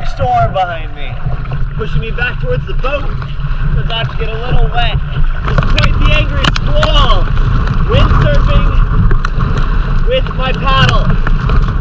storm behind me, pushing me back towards the boat. I'm about to get a little wet. It's quite the angry squall. Windsurfing with my paddle.